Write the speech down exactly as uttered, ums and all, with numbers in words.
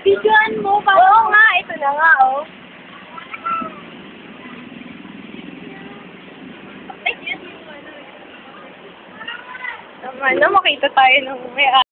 Videoan mo pa. Oo nga, ito na nga, oh. Ay, yan yung ano. Naman na makita tayo ng may